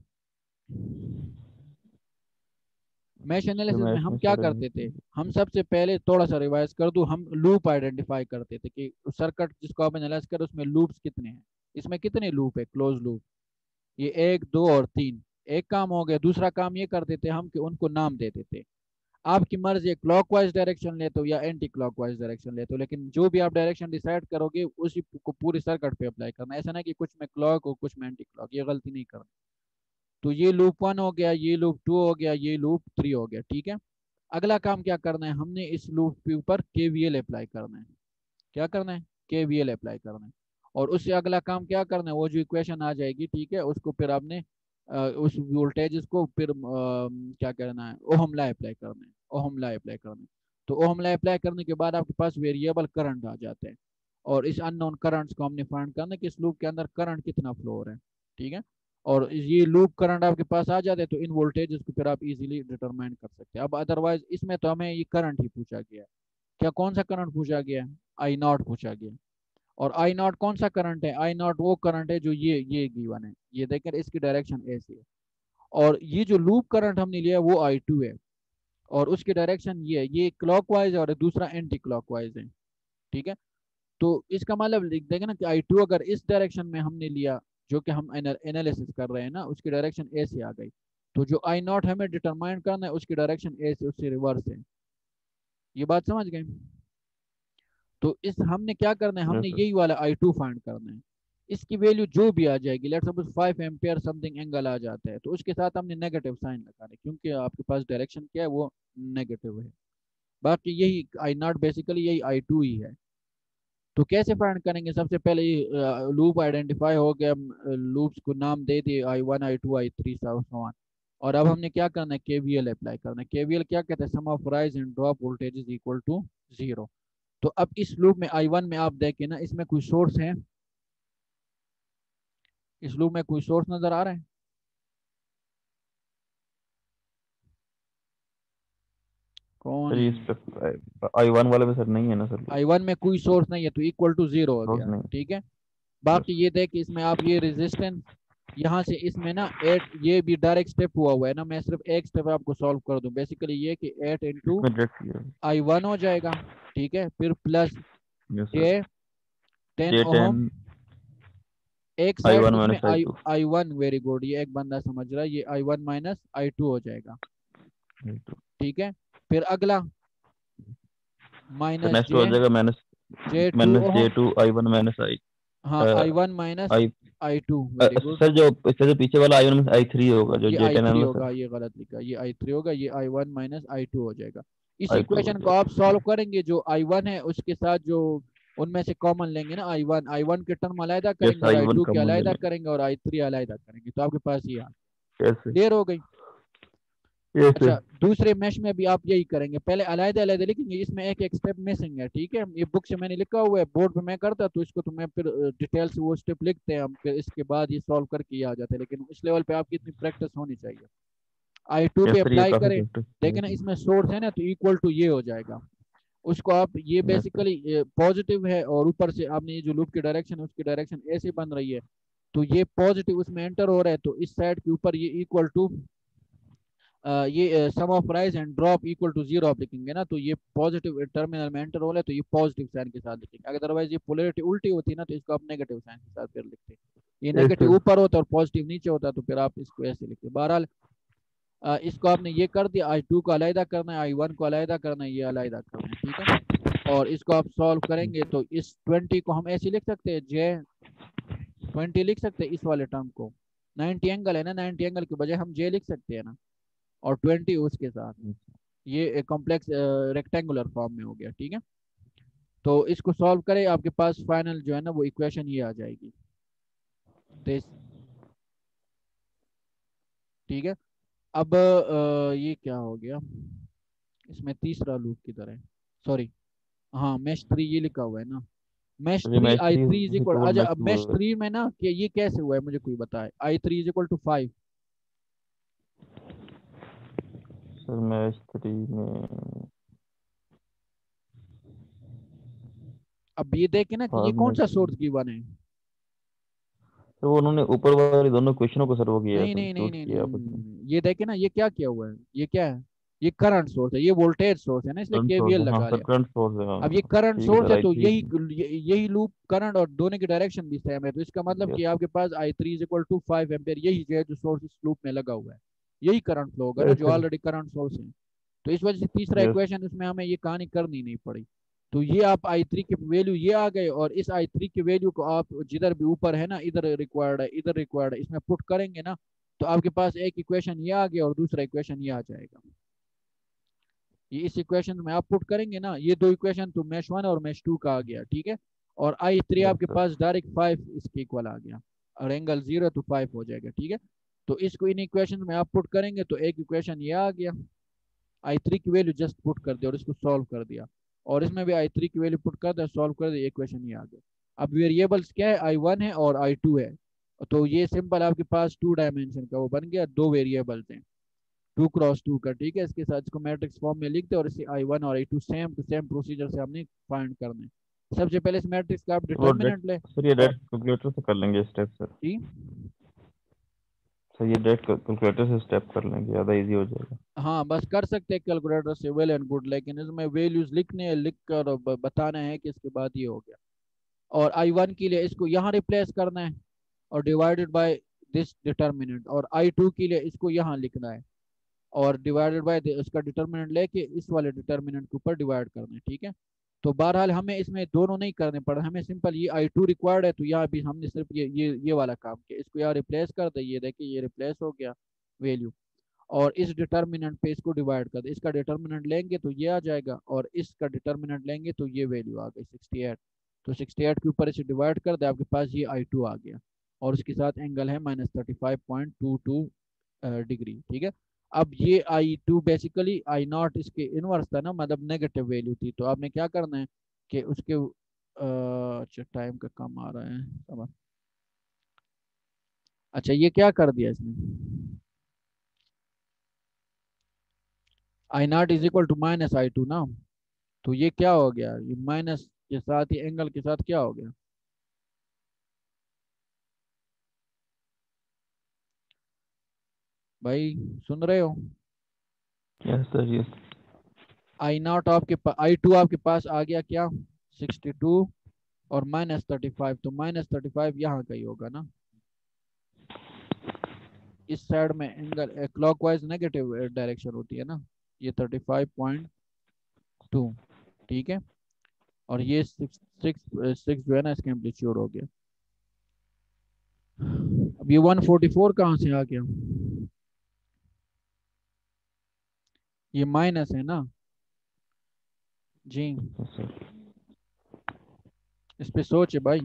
मैश इसके एनालिसिस में मैच हम में क्या सर करते थे, हम सबसे पहले थोड़ा सा रिवाइज कर दूं, हम लूप आइडेंटिफाई करते थे कि सर्किट जिसको आप एनालाइज करें उसमें लूप्स कितने हैं, इसमें कितने लूप है, क्लोज लूप, ये एक दो और तीन। एक काम हो गया, दूसरा काम ये करते थे हम कि उनको नाम देते थे। आपकी मर्जी है, क्लॉकवाइज डायरेक्शन लेते हो या एंटी क्लॉकवाइज डायरेक्शन लेते हो, लेकिन जो भी आप डायरेक्शन डिसाइड करोगे उसी को पूरी सर्किट पे अप्लाई करना। ऐसा ना कि कुछ में क्लॉक और कुछ में एंटी क्लॉक, ये गलती नहीं करनी। तो ये लूप वन हो गया, ये लूप टू हो गया, ये लूप थ्री हो गया, ठीक है। अगला काम क्या करना है, हमने इस लूप के ऊपर केवीएल अप्लाई करना है। क्या करना है, केवीएल अप्लाई करना है। और उससे अगला काम क्या करना है, वो जो इक्वेशन आ जाएगी, ठीक है, उसको फिर आपने अ, उस वोल्टेज को फिर अ, क्या करना है, ओहम लॉ अप्लाई करना है, ओहम लॉ अप्लाई करना है। तो ओहम लॉ अप्लाई करने के बाद आपके पास वेरिएबल करंट आ जाते हैं, और इस अननोन करंट्स को हमने फाइंड करना है कि इस लूप के अंदर करंट कितना फ्लो हो रहा है, ठीक है। और ये लूप करंट आपके पास आ जाते हैं तो इन वोल्टेजेस को फिर आप इजीली डिटरमाइन कर सकते हैं। अब अदरवाइज इसमें तो हमें ये करंट ही पूछा गया है। क्या कौन सा करंट पूछा गया है, आई नॉट पूछा गया। और आई नॉट कौन सा करंट है, आई नॉट वो करंट है जो ये ये गिवन है, ये देखें इसकी डायरेक्शन ऐसी है। और ये जो लूप करंट हमने लिया है वो आई टू है, और उसकी डायरेक्शन ये है, ये क्लॉकवाइज है और दूसरा एंटी क्लॉकवाइज है, ठीक है। तो इसका मतलब लिख देंगे ना कि आई टू अगर इस डायरेक्शन में हमने लिया, जो कि हम एनालिसिस कर रहे हैं ना, उसकी डायरेक्शन ए से आ गई, तो जो आई नॉट हमें डिटरमाइन करना है उसकी डायरेक्शन ए से उससे रिवर्स है। ये बात समझ गए। तो इस हमने क्या करना है, हमने यस सर। यही वाला आई टू फाइंड करना है। इसकी वैल्यू जो भी आ जाएगी, let's suppose five ampere something angle आ जाता है, तो उसके साथ हमने नेगेटिव साइन लगाना है, क्योंकि आपके पास डायरेक्शन क्या है, वो नेगेटिव है। बाकी यही आई नॉट बेसिकली यही आई टू ही है। तो कैसे फाइंड करेंगे, सबसे पहले लूप आइडेंटिफाई हो गया, लूप्स को नाम दे दिए I one I two I three so on. और अब हमने क्या करना है, केवीएल अप्लाई करना है। केवीएल क्या कहते हैं, sum of rise and drop voltage is equal to zero. तो अब इस लूप में आई वन में आप देखें ना, इसमें कोई सोर्स है, इस लूप में कोई सोर्स नजर आ रहा है, कौन सर ये है। इस पे आई वन वाले पे सर नहीं है ना सर, आई वन में कोई सोर्स नहीं है तो इक्वल टू जीरो हो सोर्स गया, नहीं। ठीक है। यस। बाकी ये देख इसमें आप ये रेजिस्टेंस यहाँ से इसमें ना एट, ये भी डायरेक्ट स्टेप हुआ हुआ है ना, मैं सिर्फ एक स्टेप आपको सॉल्व कर दूं। बेसिकली ये कि एट इंटू इसमें डायरेक्ट किया। आई वन हो जाएगा, ठीक है, फिर plus yes sir. J ten J ten ohm एक आई साइड, वन इसमें minus I I two. I one very good, ये एक बंदा समझ रहा है, ये I one minus I two हो जाएगा, ठीक है। फिर अगला सर माइनस नेक्स्ट हो जे जाएगा minus J two minus J ohm, two I one minus I हाँ I one minus I. I two very good. Sir जो इससे जो पीछे वाला I one minus I three होगा, जो ये जे आई टेन है थ्री ना होगा, सर। ये गलत लिखा, ये आई थ्री होगा, ये I one minus I two हो जाएगा। इस आई टू हो इक्वेशन को आप जाएगा। सॉल्व करेंगे, जो आई वन है उसके साथ जो उनमें से कॉमन लेंगे ना, आई वन आई वन के टर्म अलहदा यस करेंगे और आई आई वन टू के कॉमन ले अलहदा लेंगे। करेंगे और आई थ्री अलहदा करेंगे, तो आपके पास ये आ कैसे? क्लियर हो गई। यस अच्छा सर। दूसरे मैश में भी आप यही करेंगे, पहले अलहदा अलहदा लिखेंगे, इसमें एक एक स्टेप मिसिंग है, ठीक है। ये बुक से मैंने लिखा हुआ है, बोर्ड पे मैं करता तो इसको तो मैं फिर डिटेल से वो स्टेप लिखते हैं हम, फिर इसके बाद ये सॉल्व करके ये आ जाता है, लेकिन इस लेवल पे आपकी इतनी प्रैक्टिस होनी चाहिए। आई टू यस पे सर ये अप्लाई काफी करें, देखें ना प्रैक्टिस। इसमें सोर्स है ना, तो इक्वल टू ये हो जाएगा। उसको आप ये यस सर। बेसिकली पॉजिटिव है, और ऊपर से आपने ये जो लूप की डायरेक्शन है उसकी डायरेक्शन ऐसे बन रही है, तो ये पॉजिटिव उसमें एंटर हो रहा है, तो इस साइड के ऊपर ये इक्वल टू ये sum of rise and drop equal to zero आप लिखेंगे ना, तो ये पॉजिटिव टर्मिनल में एंटर हो रहा है, तो ये पॉजिटिव साइन के साथ लिखेंगे। अदरवाइज ये पोलैरिटी उल्टी होती ना, तो इसको आप नेगेटिव साइन के साथ फिर लिखते हैं। ये यस नेगेटिव सर। ऊपर होता है और पॉजिटिव नीचे होता है, तो फिर आप इसको ऐसे लिखते हैं। बहरहाल अ, इसको आपने ये कर दिया, आई टू को अलहदा करना है, आई वन को अलहदा करना है, ये अलहदा करना है, ठीक है। और इसको आप सॉल्व करेंगे तो इस ट्वेंटी को हम ऐसे लिख सकते हैं, जे ट्वेंटी लिख सकते हैं इस वाले टर्म को, नाइन्टी एंगल है ना, नाइन्टी एंगल के बजाय हम जे लिख सकते हैं ना, और ट्वेंटी उसके साथ, ये कॉम्प्लेक्स रेक्टेंगुलर फॉर्म में हो गया, ठीक है। तो इसको सॉल्व करें, आपके पास फाइनल जो है ना वो इक्वेशन ये आ जाएगी, ठीक है। अब अ, ये क्या हो गया, इसमें तीसरा लूप किधर है, सॉरी, हाँ मैश थ्री ये लिखा हुआ है ना, मैश सर ये three mesh I three three is equal, equal अच्छा मैच अब टू मैश होगा। थ्री में ना कि ये कैसे हुआ है मुझे कोई बताए, I three is equal to five. Sir mesh three में अब ये देखे ना कि ये फाइव कौन मैच सा थ्री। सोर्स गिवन है, सर वो उन्होंने ऊपर वाली दोनों क्वेश्चनों को सर वो किया है नहीं सर, नहीं नहीं चूज नहीं किया नहीं आपस में। नहीं, ये देखे ना ये क्या किया हुआ है, ये क्या है, ये करंट सोर्स है, ये वोल्टेज सोर्स है ना, इसलिए करंट सोर्स केवीएल है, हाँ लगा सर लिया। करंट सोर्स है, अब ये हाँ करंट ठीक है सोर्स सर है आई तो थ्री। यही यही लूप करंट और दोनों की डायरेक्शन भी सेम है, तो इसका मतलब यस कि आपके पास I three is equal to five ampere, यही जो है जो सोर्स इस लूप में लगा हुआ है, यही करंट फ्लो होगा ना यस जो सर। ऑलरेडी करंट सोर्स है। तो इस वजह से तीसरा यस इक्वेशन उसमें हमें ये कहानी करनी नहीं पड़ी। तो ये आप आई थ्री की वैल्यू ये आ गए, और इस आई थ्री की वैल्यू को आप जिधर भी ऊपर है ना, इधर रिक्वायर्ड है इधर रिक्वायर्ड है, इसमें पुट करेंगे ना, तो आपके पास एक इक्वेशन ये आ गया और दूसरा इक्वेशन ये आ जाएगा। ये इस इक्वेशन में आप पुट करेंगे ना, ये दो इक्वेशन तो मैश वन और मैश टू का आ गया, ठीक है। और आई थ्री यस आपके सर। पास डायरेक्ट फाइव इसके इक्वल आ गया, और एंगल जीरो तो फाइव हो जाएगा, ठीक है। तो इसको इन इक्वेशन में आप पुट करेंगे तो एक इक्वेशन ये आ गया, आई थ्री की वैल्यू जस्ट पुट कर दिया और इसको सॉल्व कर दिया, और इसमें भी आई थ्री की वैल्यू पुट कर दिया, सॉल्व कर दिया, इक्वेशन ये आ गया। अब वेरिएबल्स क्या है, आई वन है और आई टू है। तो ये सिंपल आपके पास टू डायमेंशन का वो बन गया, दो वेरिएबल्स हैं, टू क्रॉस टू का, ठीक है। इसके साथ इसको मैट्रिक्स फॉर्म में लिखते हैं, और इसे आई वन और I two same to same procedure से हमने फाइंड करना है। सबसे पहले इस मैट्रिक्स का आप वो डेट डिटर्मिनेंट ले। सर, ये डेट कैलकुलेटर से कर लेंगे स्टेप सर। जी सर ये डेट कैलकुलेटर से स्टेप कर लेंगे, ज़्यादा इजी हो जाएगा। हाँ, बस कर सकते हैं कैलकुलेटर से, वेल एंड गुड, लेकिन इसमें वैल्यूज लिखने हैं, लिख कर और ब- बताना है कि इसके बाद ये हो गया। और आई वन के लिए इसको यहाँ रिप्लेस करना है, और डिवाइडेड बाय दिस डिटर्मिनेंट, और आई टू के लिए इसको यहाँ लिखना है, और डिवाइडेड बाय उसका डिटर्मिनेंट लेके इस वाले डिटर्मिनेंट के ऊपर डिवाइड करना है, ठीक है। तो बहरहाल हमें इसमें दोनों नहीं करने पड़, हमें सिंपल ये आई टू रिक्वायर्ड है, तो यहाँ भी हमने सिर्फ ये ये ये वाला काम किया, इसको यहाँ रिप्लेस कर दे, ये देखिए ये रिप्लेस हो गया वैल्यू, और इस डिटर्मिनेंट पे इसको डिवाइड कर दे, इसका डिटर्मिनेंट लेंगे तो ये आ जाएगा, और इसका डिटर्मिनेंट लेंगे तो ये वैल्यू आ गई सिक्सटी एट। तो सिक्सटी एट के ऊपर इसे डिवाइड कर दे, आपके पास ये आई टू आ गया, और उसके साथ एंगल है minus thirty five point two two degree, ठीक है। अब ये I two basically I not इसके इनवर्स था ना, मतलब नेगेटिव वैल्यू थी, तो आपने क्या करना है कि उसके अ, अच्छा टाइम का कम आ रहा है समझ। अच्छा ये क्या कर दिया इसने, I not is equal to minus I two ना, तो ये क्या हो गया, ये माइनस के साथ ही एंगल के साथ क्या हो गया, भाई सुन रहे हो। Yes sir yes. I not आपके पास, आई टू आपके पास आ गया क्या, सिक्सटी टू, और माइनस थर्टी फाइव, तो माइनस थर्टी फाइव यहाँ का ही होगा ना, इस साइड में एंगल क्लॉकवाइज नेगेटिव डायरेक्शन होती है ना, ये थर्टी फाइव पॉइंट टू, ठीक है। और ये सिक्स सिक्स सिक्स जो है ना, इसका एम्पलीट्यूड हो गया। अब ये वन फोर्टी फोर कहाँ से आ गया, ये माइनस है ना जी, सर इस पे सोचे भाई।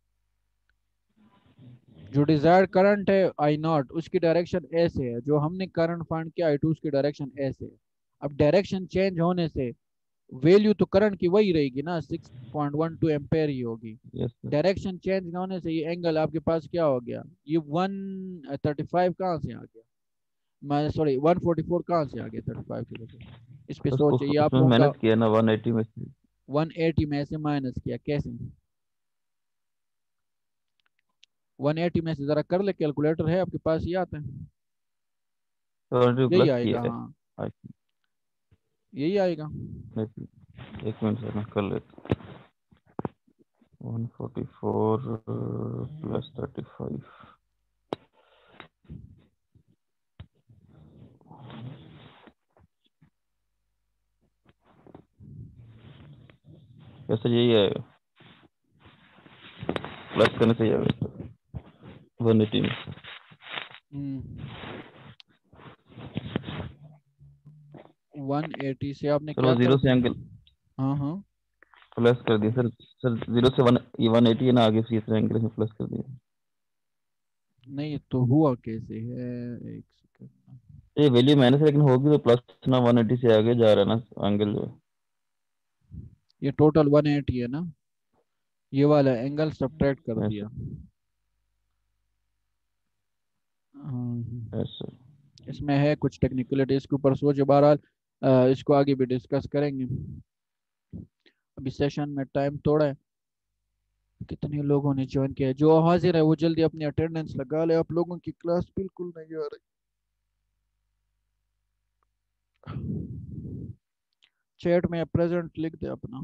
जो डिजायर्ड करंट है आई नॉट, उसकी डायरेक्शन ऐसे है, जो हमने करंट फाइंड किया आई टू उसकी डायरेक्शन ऐसे है। अब डायरेक्शन चेंज होने से वैल्यू तो करंट की वही रहेगी ना, six point one two ampere ही होगी। Yes sir. डायरेक्शन चेंज होने से ये एंगल आपके पास क्या हो गया, ये वन थर्टी फाइव कहाँ से आ गया, मैं सॉरी वन फोर्टी फोर कहाँ से आ गया थर्टी फाइव की वजह से। इस पे उस, सोचे, उस, ये आप उसमें लोगों का माइनस किया ना वन एटी में से। वन एटी में से माइनस किया कैसे, वन एटी में से जरा कर ले, कैलकुलेटर है आपके पास, ये आता है, सेवेंटी यही प्लस आएगा किया है। हाँ, आई यही आएगा। थिंक एक मिनट सर मैं कर लेता। One forty four plus thirty five. वैसे यही आएगा, प्लस करने से ही आएगा वन एटी में। वन एटी से आपने सर वो क्या कर जीरो से दिया, एंगल हाँ हाँ, प्लस कर दिया सर। सर जीरो से वन, ये वन एटी है ना, आगे से ये एंगल में प्लस कर दिया। नहीं तो हुआ कैसे है, एक सेकंड, ये वैल्यू माइनस लेकिन होगी तो प्लस ना, वन एटी से आगे जा रहा है ना एंगल जो है। ये टोटल वन एटी है ना, ये वाला एंगल सब्ट्रैक्ट कर यस दिया। हाँ, सर। इसमें है कुछ टेक्निकलिटी, इसके ऊपर सोचे, बहरहाल अ, इसको आगे भी डिस्कस करेंगे। अभी सेशन में टाइम थोड़ा है, कितने लोगों ने ज्वाइन किया है, जो हाजिर है वो जल्दी अपनी अटेंडेंस लगा ले, आप लोगों की क्लास बिल्कुल नहीं आ रही। चैट में प्रेजेंट लिख दे अपना।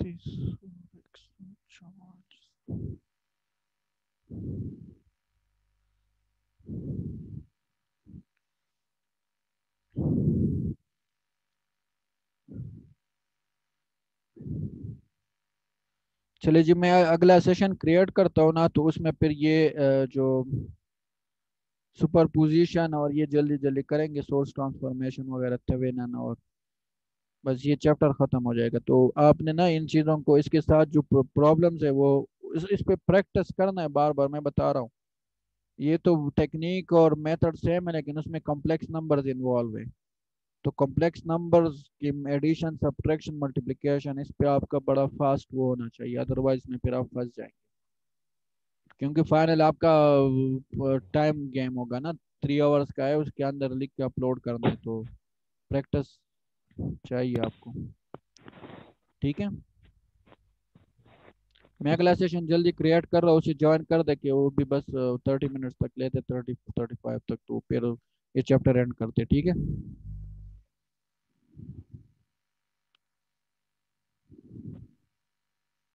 चलिए जी, मैं अगला सेशन क्रिएट करता हूँ ना, तो उसमें फिर ये अ, जो सुपरपोजिशन और ये जल्दी जल्दी करेंगे, सोर्स ट्रांसफॉर्मेशन वगैरह, थेवेनिन, और बस ये चैप्टर खत्म हो जाएगा। तो आपने ना इन चीज़ों को, इसके साथ जो प्रॉब्लम्स है वो इस, इस पे प्रैक्टिस करना है बार बार, मैं बता रहा हूँ। ये तो टेक्निक और मेथड सेम है, लेकिन उसमें कॉम्प्लेक्स नंबर्स इन्वॉल्व है। तो कॉम्प्लेक्स नंबर्स की एडिशन, सब्ट्रैक्शन, मल्टीप्लिकेशन, इस पे आपका बड़ा फास्ट वो होना चाहिए, अदरवाइज में फिर आप फंस जाएंगे। क्योंकि फाइनल आपका टाइम गेम होगा ना, थ्री आवर्स का है, उसके अंदर लिख के अपलोड करना है, तो प्रैक्टिस चाहिए आपको। ठीक है, मैं अगला सेशन जल्दी क्रिएट कर रहा हूँ, उसे ज्वाइन कर दे के, वो भी बस थर्टी मिनट्स तक लेते, थर्टी थर्टी फाइव तक, तो फिर ये चैप्टर एंड करते। ठीक है।